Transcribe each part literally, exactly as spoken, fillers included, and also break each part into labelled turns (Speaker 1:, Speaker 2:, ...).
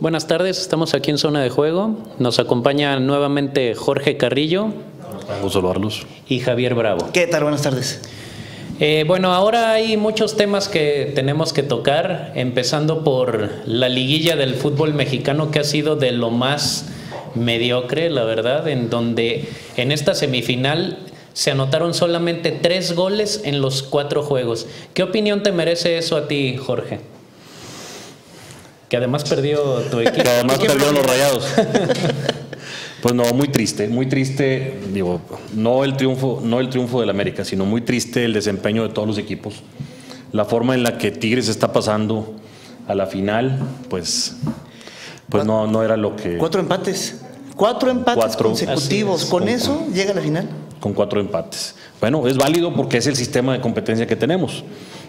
Speaker 1: buenas tardes, estamos aquí en Zona de Juego. Nos acompaña nuevamente Jorge Carrillo.
Speaker 2: Vamos a saludarlos.
Speaker 1: Y Javier Bravo.
Speaker 3: ¿Qué tal? Buenas tardes.
Speaker 1: Eh, bueno, ahora hay muchos temas que tenemos que tocar, empezando por la liguilla del fútbol mexicano, que ha sido de lo más mediocre, la verdad, en donde en esta semifinal se anotaron solamente tres goles en los cuatro juegos. ¿Qué opinión te merece eso a ti, Jorge? Que además perdió tu equipo.
Speaker 2: Que además perdieron los Rayados. Pues no, muy triste, muy triste, digo, no el triunfo, no el triunfo del América, sino muy triste el desempeño de todos los equipos. La forma en la que Tigres está pasando a la final, pues, pues no, no era lo que...
Speaker 3: Cuatro empates, cuatro empates
Speaker 2: Cuatro,
Speaker 3: consecutivos.
Speaker 2: es,
Speaker 3: ¿Con
Speaker 2: con,
Speaker 3: eso llega a la final?
Speaker 2: Con cuatro empates. Bueno, es válido porque es el sistema de competencia que tenemos.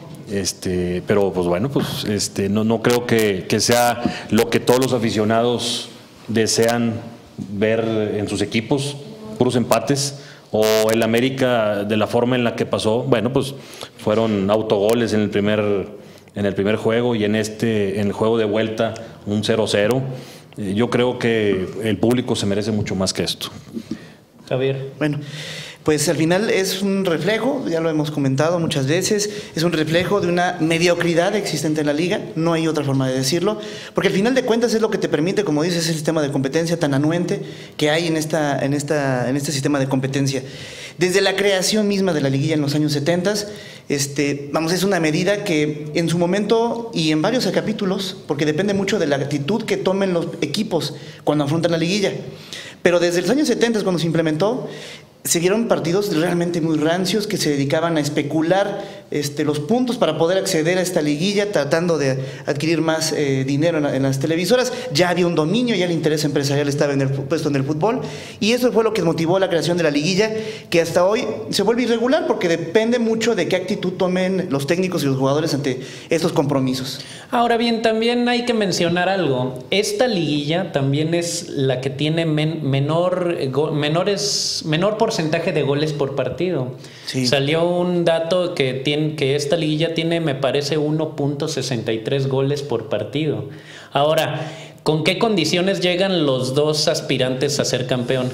Speaker 2: Este, pero pues bueno, pues este, no, no creo que, que sea lo que todos los aficionados desean ver en sus equipos, puros empates. O el América, de la forma en la que pasó, bueno, pues fueron autogoles en el primer, en el primer juego, y en este, en el juego de vuelta, un cero cero. Yo creo que el público se merece mucho más que esto.
Speaker 1: Javier.
Speaker 3: Bueno, pues al final es un reflejo, ya lo hemos comentado muchas veces, es un reflejo de una mediocridad existente en la liga, no hay otra forma de decirlo, porque al final de cuentas es lo que te permite, como dices, ese sistema de competencia tan anuente que hay en, esta, en, esta, en este sistema de competencia. Desde la creación misma de la liguilla en los años setenta, este, vamos, es una medida que en su momento y en varios capítulos, porque depende mucho de la actitud que tomen los equipos cuando afrontan la liguilla, pero desde los años setenta, cuando se implementó, se vieron partidos realmente muy rancios que se dedicaban a especular este, los puntos para poder acceder a esta liguilla, tratando de adquirir más eh, dinero en, la, en las televisoras. Ya había un dominio, ya el interés empresarial estaba en el, puesto en el fútbol, y eso fue lo que motivó la creación de la liguilla, que hasta hoy se vuelve irregular porque depende mucho de qué actitud tomen los técnicos y los jugadores ante estos compromisos.
Speaker 1: Ahora bien, también hay que mencionar algo. Esta liguilla también es la que tiene men, menor, go, menores, menor porcentaje de goles por partido. Sí. Salió un dato que, tiene, que esta liguilla tiene, me parece, uno punto sesenta y tres goles por partido. Ahora, ¿con qué condiciones llegan los dos aspirantes a ser campeón?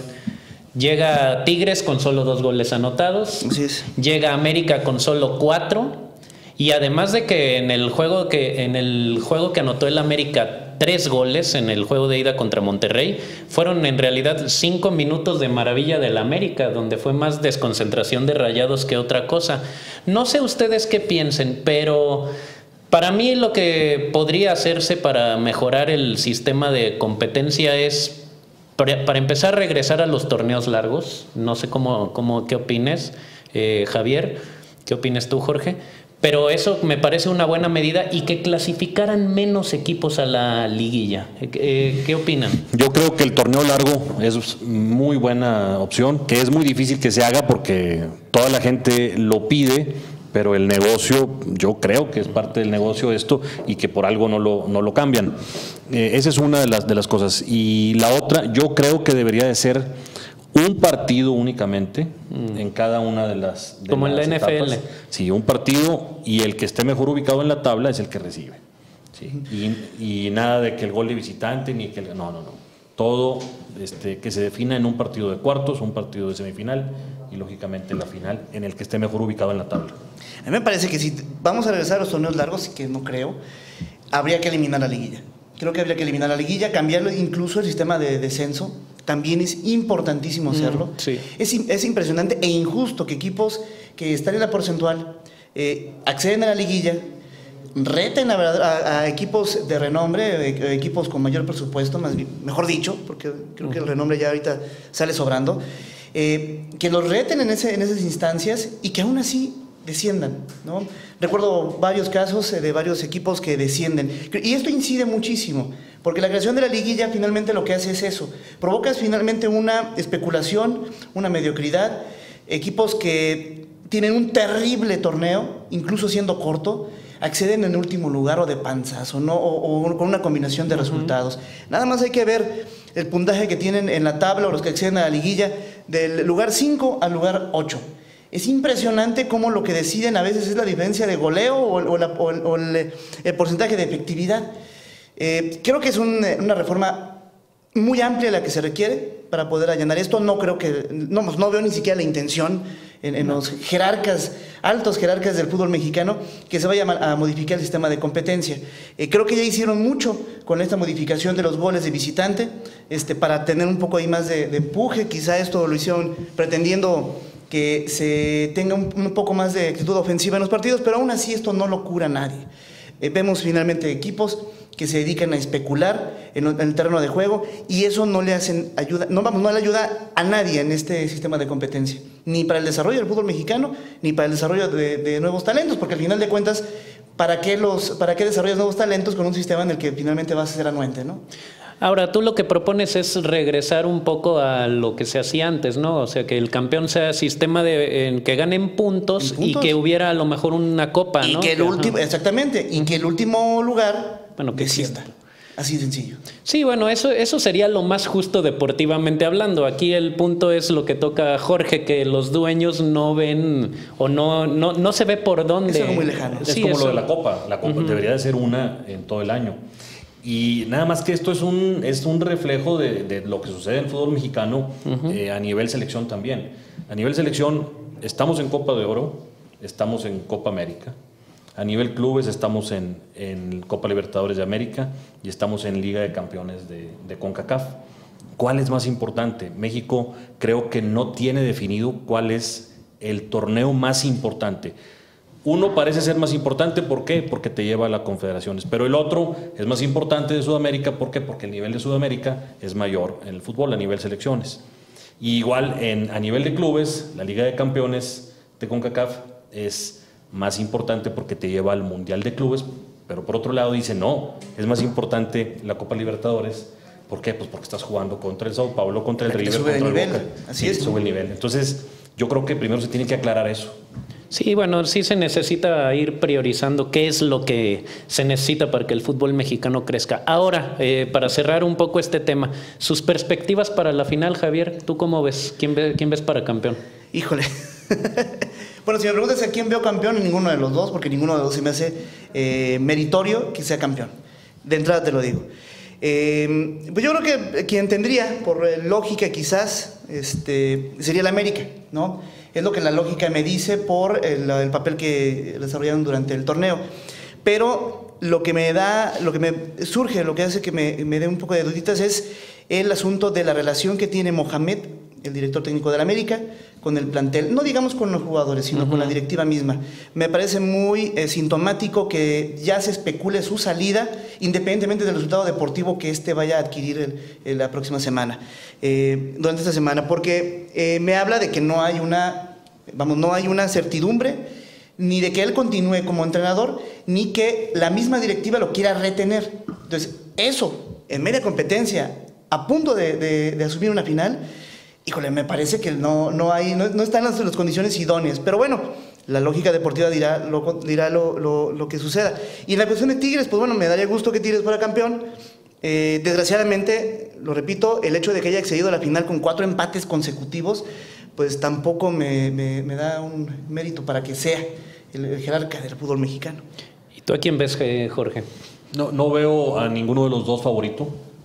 Speaker 1: Llega Tigres con solo dos goles anotados.
Speaker 3: Así es.
Speaker 1: Llega América con solo cuatro. Y además de que en el juego que en el juego que anotó el América tres goles en el juego de ida contra Monterrey, fueron en realidad cinco minutos de maravilla del América, donde fue más desconcentración de Rayados que otra cosa. No sé ustedes qué piensen, pero para mí lo que podría hacerse para mejorar el sistema de competencia es, para, para empezar, regresar a los torneos largos. No sé cómo, cómo qué opines, eh, Javier, qué opinas tú, Jorge. Pero eso me parece una buena medida, y que clasificaran menos equipos a la liguilla. Eh, ¿Qué opinan?
Speaker 2: Yo creo que el torneo largo es muy buena opción, que es muy difícil que se haga porque toda la gente lo pide, pero el negocio, yo creo que es parte del negocio esto, y que por algo no lo, no lo cambian. Eh, esa es una de las, de las cosas. Y la otra, yo creo que debería de ser un partido únicamente mm. en cada una de las de
Speaker 1: como
Speaker 2: las
Speaker 1: en la
Speaker 2: etapas.
Speaker 1: N F L.
Speaker 2: Sí, un partido, y el que esté mejor ubicado en la tabla es el que recibe. Sí. Y, y nada de que el gol de visitante, ni que el, no, no, no. Todo este, que se defina en un partido de cuartos, un partido de semifinal, y lógicamente la final en el que esté mejor ubicado en la tabla.
Speaker 3: A mí me parece que si vamos a regresar a los torneos largos, que no creo, habría que eliminar la liguilla. Creo que habría que eliminar la liguilla, cambiarlo, incluso el sistema de descenso. También es importantísimo hacerlo.
Speaker 1: Mm, sí.
Speaker 3: es, es impresionante e injusto que equipos que están en la porcentual eh, acceden a la liguilla, reten a, a, a equipos de renombre, eh, equipos con mayor presupuesto, más bien, mejor dicho, porque creo uh-huh. que el renombre ya ahorita sale sobrando, eh, que los reten en, ese, en esas instancias, y que aún así desciendan, ¿no? Recuerdo varios casos de varios equipos que descienden, y esto incide muchísimo, porque la creación de la liguilla finalmente lo que hace es eso, provocas finalmente una especulación, una mediocridad, equipos que tienen un terrible torneo, incluso siendo corto, acceden en último lugar o de panzazo, ¿no? o, o con una combinación de resultados. Uh-huh. Nada más hay que ver el puntaje que tienen en la tabla, o los que acceden a la liguilla, del lugar cinco al lugar ocho. Es impresionante cómo lo que deciden a veces es la diferencia de goleo o, o, la, o, o el, el porcentaje de efectividad. Eh, creo que es un, una reforma muy amplia la que se requiere para poder allanar esto. No creo que, no, no veo ni siquiera la intención en, en los jerarcas, altos jerarcas del fútbol mexicano, que se vaya a modificar el sistema de competencia. Eh, creo que ya hicieron mucho con esta modificación de los goles de visitante, este, para tener un poco ahí más de, de empuje. Quizá esto lo hicieron pretendiendo que se tenga un, un poco más de actitud ofensiva en los partidos, pero aún así esto no lo cura nadie. Eh, vemos finalmente equipos que se dedican a especular en, en el terreno de juego, y eso no le hacen ayuda, no, vamos, no le ayuda a nadie en este sistema de competencia, ni para el desarrollo del fútbol mexicano, ni para el desarrollo de, de nuevos talentos, porque al final de cuentas, ¿para qué, los, ¿para qué desarrollas nuevos talentos con un sistema en el que finalmente vas a ser anuente, ¿no?
Speaker 1: Ahora, tú lo que propones es regresar un poco a lo que se hacía antes, ¿no? O sea, que el campeón sea sistema de en que ganen puntos, ¿En puntos? y que hubiera a lo mejor una copa,
Speaker 3: y
Speaker 1: ¿no?
Speaker 3: Que el último, exactamente, y que el último lugar
Speaker 1: bueno, que
Speaker 3: descienda. Así de sencillo.
Speaker 1: Sí, bueno, eso, eso sería lo más justo deportivamente hablando. Aquí el punto es lo que toca a Jorge, que los dueños no ven o no, no, no se ve por dónde.
Speaker 3: Eso es muy lejano.
Speaker 2: Es
Speaker 1: sí,
Speaker 2: como
Speaker 1: eso.
Speaker 2: lo de la Copa. La Copa uh-huh. debería de ser una en todo el año. Y nada más que esto es un, es un reflejo de, de lo que sucede en el fútbol mexicano uh-huh. eh, a nivel selección también. A nivel selección estamos en Copa de Oro, estamos en Copa América. A nivel clubes estamos en, en Copa Libertadores de América y estamos en Liga de Campeones de, de CONCACAF. ¿Cuál es más importante? México creo que no tiene definido cuál es el torneo más importante. Uno parece ser más importante, ¿por qué? Porque te lleva a las confederaciones, pero el otro es más importante de Sudamérica, ¿por qué? Porque el nivel de Sudamérica es mayor en el fútbol a nivel selecciones. Y igual en, a nivel de clubes, la Liga de Campeones de CONCACAF es más importante porque te lleva al Mundial de Clubes, pero por otro lado dice, no, es más importante la Copa Libertadores. ¿Por qué? Pues porque estás jugando contra el Sao Paulo, contra el River, contra el Boca.
Speaker 3: Así es.
Speaker 2: Sube el nivel. Entonces, yo creo que primero se tiene que aclarar eso.
Speaker 1: Sí, bueno, sí se necesita ir priorizando qué es lo que se necesita para que el fútbol mexicano crezca. Ahora, eh, para cerrar un poco este tema, sus perspectivas para la final, Javier, ¿tú cómo ves? ¿Quién, ve, quién ves para campeón?
Speaker 3: Híjole. Bueno, si me preguntas a quién veo campeón, ninguno de los dos, porque ninguno de los dos se me hace eh, meritorio que sea campeón. De entrada te lo digo. Eh, pues yo creo que quien tendría, por lógica quizás, este, sería el América, ¿no? Es lo que la lógica me dice por el, el papel que desarrollaron durante el torneo. Pero lo que me da, lo que me surge, lo que hace que me, me dé un poco de duditas es el asunto de la relación que tiene Mohamed, el director técnico del América, con el plantel, no digamos con los jugadores, sino uh-huh. con la directiva misma. Me parece muy eh, sintomático que ya se especule su salida, independientemente del resultado deportivo que éste vaya a adquirir el, el, la próxima semana, eh, durante esta semana, porque eh, me habla de que no hay una, vamos, no hay una certidumbre, ni de que él continúe como entrenador, ni que la misma directiva lo quiera retener. Entonces, eso, en media competencia, a punto de, de, de asumir una final, híjole, me parece que no, no, hay, no, no están las, las condiciones idóneas. Pero bueno, la lógica deportiva dirá, lo, dirá lo, lo, lo que suceda. Y en la cuestión de Tigres, pues bueno, me daría gusto que Tigres fuera campeón. Eh, desgraciadamente, lo repito, el hecho de que haya accedido a la final con cuatro empates consecutivos, pues tampoco me, me, me da un mérito para que sea el, el jerarca del fútbol mexicano.
Speaker 1: ¿Y tú a quién ves, Jorge?
Speaker 2: No, no veo a ninguno de los dos favorito.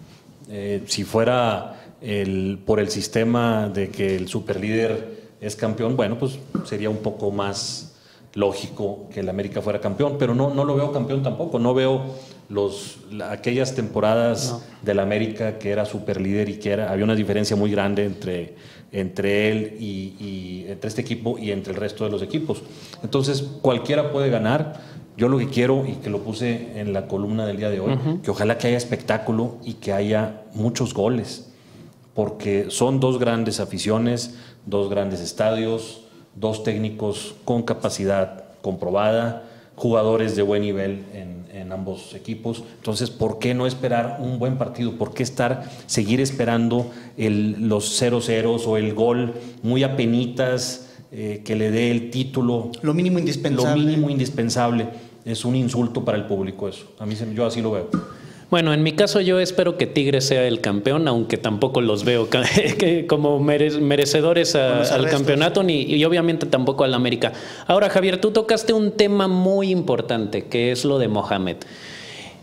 Speaker 2: Eh, si fuera... El, por el sistema de que el superlíder es campeón, bueno, pues sería un poco más lógico que el América fuera campeón, pero no, no lo veo campeón tampoco. No veo los, la, aquellas temporadas no. del América que era superlíder y que era, había una diferencia muy grande entre, entre él y, y entre este equipo y entre el resto de los equipos. Entonces, cualquiera puede ganar. Yo lo que quiero, y que lo puse en la columna del día de hoy, uh-huh. que ojalá que haya espectáculo y que haya muchos goles, porque son dos grandes aficiones, dos grandes estadios, dos técnicos con capacidad comprobada, jugadores de buen nivel en, en ambos equipos. Entonces, ¿por qué no esperar un buen partido? ¿Por qué estar, seguir esperando el, los cero ceros o el gol muy apenitas eh, que le dé el título?
Speaker 3: Lo mínimo indispensable.
Speaker 2: Lo mínimo indispensable. Es un insulto para el público eso. A mí, yo así lo veo.
Speaker 1: Bueno, en mi caso yo espero que Tigres sea el campeón, aunque tampoco los veo como merecedores a, al campeonato ni, y obviamente tampoco al América. Ahora, Javier, tú tocaste un tema muy importante, que es lo de Mohamed.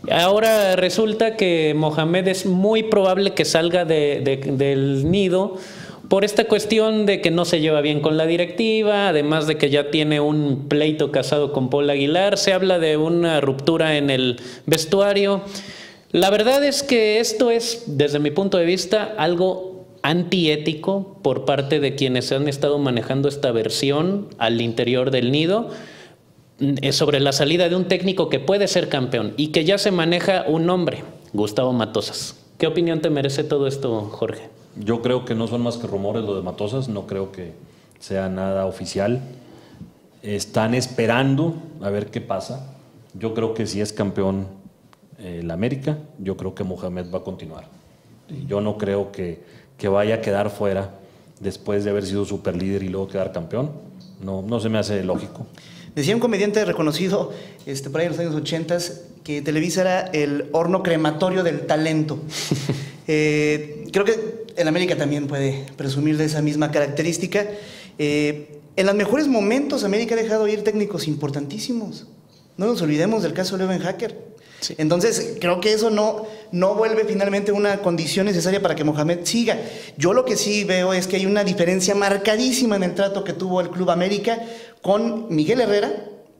Speaker 1: Ahora resulta que Mohamed es muy probable que salga de, de, del nido por esta cuestión de que no se lleva bien con la directiva, además de que ya tiene un pleito casado con Paul Aguilar, se habla de una ruptura en el vestuario. La verdad es que esto es, desde mi punto de vista, algo antiético por parte de quienes han estado manejando esta versión al interior del nido, sobre la salida de un técnico que puede ser campeón y que ya se maneja un nombre, Gustavo Matosas. ¿Qué opinión te merece todo esto, Jorge?
Speaker 2: Yo creo que no son más que rumores lo de Matosas, no creo que sea nada oficial. Están esperando a ver qué pasa. Yo creo que si es campeón eh, el América, yo creo que Mohamed va a continuar. Yo no creo que, que vaya a quedar fuera después de haber sido superlíder y luego quedar campeón. No, no se me hace lógico.
Speaker 3: Decía un comediante reconocido este, por ahí en los años ochenta que Televisa era el horno crematorio del talento. eh, creo que el América también puede presumir de esa misma característica. Eh, en los mejores momentos América ha dejado ir técnicos importantísimos. No nos olvidemos del caso de Leo Hacker. Sí. Entonces, creo que eso no, no vuelve finalmente una condición necesaria para que Mohamed siga. Yo lo que sí veo es que hay una diferencia marcadísima en el trato que tuvo el Club América con Miguel Herrera,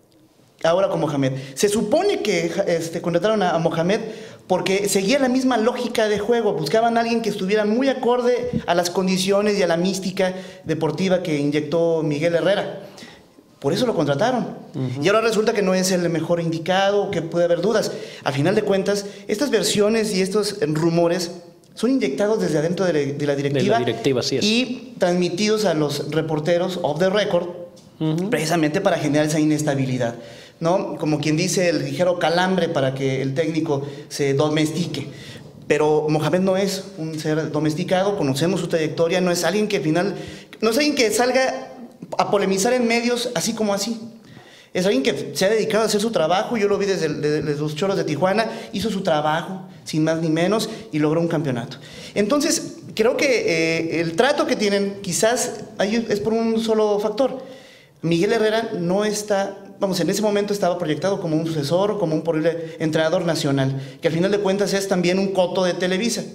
Speaker 3: ahora con Mohamed. Se supone que este, contrataron a, a Mohamed porque seguía la misma lógica de juego, buscaban a alguien que estuviera muy acorde a las condiciones y a la mística deportiva que inyectó Miguel Herrera. Por eso lo contrataron. Uh-huh. Y ahora resulta que no es el mejor indicado, que puede haber dudas. A final de cuentas, estas versiones y estos rumores son inyectados desde adentro de la, de la directiva,
Speaker 1: de la directiva sí es.
Speaker 3: Y transmitidos a los reporteros off the record, uh-huh, precisamente para generar esa inestabilidad, ¿no? Como quien dice, el ligero calambre para que el técnico se domestique. Pero Mohamed no es un ser domesticado, conocemos su trayectoria, no es alguien que al final, no es alguien que salga a polemizar en medios así como así. Es alguien que se ha dedicado a hacer su trabajo. Yo lo vi desde, desde los Choros de Tijuana, hizo su trabajo sin más ni menos y logró un campeonato. Entonces creo que eh, el trato que tienen quizás es por un solo factor. Miguel Herrera no está, vamos, en ese momento estaba proyectado como un sucesor, como un posible entrenador nacional, que al final de cuentas es también un coto de Televisa.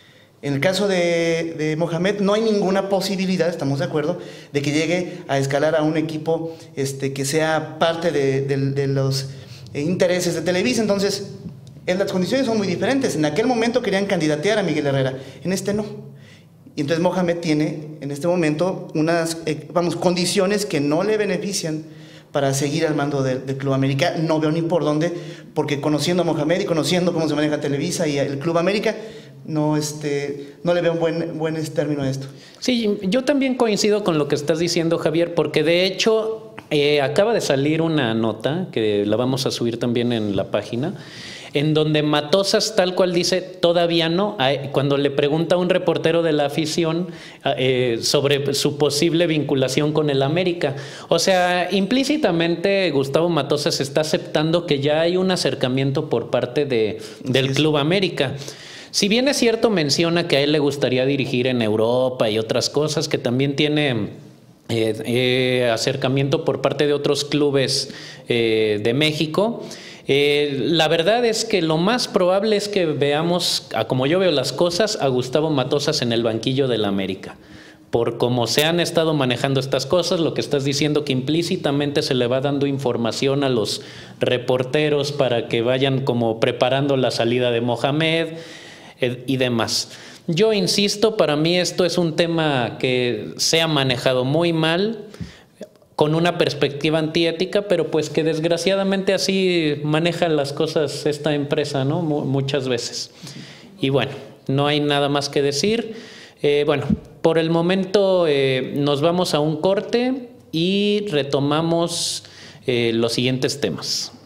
Speaker 3: En el caso de, de Mohamed no hay ninguna posibilidad, estamos de acuerdo, de que llegue a escalar a un equipo este, que sea parte de, de, de los intereses de Televisa. Entonces, en las condiciones son muy diferentes. En aquel momento querían candidatear a Miguel Herrera, en este no. Y entonces Mohamed tiene en este momento unas eh, vamos, condiciones que no le benefician para seguir al mando del, del Club América. No veo ni por dónde, porque conociendo a Mohamed y conociendo cómo se maneja Televisa y el Club América, no, este, no le veo un buen, buen término a esto.
Speaker 1: Sí, yo también coincido con lo que estás diciendo, Javier, porque de hecho eh, acaba de salir una nota, que la vamos a subir también en la página, en donde Matosas tal cual dice, todavía no, cuando le pregunta a un reportero de la afición eh, sobre su posible vinculación con el América. O sea, implícitamente Gustavo Matosas está aceptando que ya hay un acercamiento por parte de, del Club América. Si bien es cierto, menciona que a él le gustaría dirigir en Europa y otras cosas, que también tiene eh, eh, acercamiento por parte de otros clubes eh, de México. Eh, la verdad es que lo más probable es que veamos, a como yo veo las cosas, a Gustavo Matosas en el banquillo del América. Por cómo se han estado manejando estas cosas, lo que estás diciendo, que implícitamente se le va dando información a los reporteros para que vayan como preparando la salida de Mohamed eh, y demás. Yo insisto, para mí esto es un tema que se ha manejado muy mal, con una perspectiva antiética, pero pues que desgraciadamente así maneja las cosas esta empresa, ¿no? Muchas veces. Y bueno, no hay nada más que decir. Eh, bueno, por el momento eh, nos vamos a un corte y retomamos eh, los siguientes temas.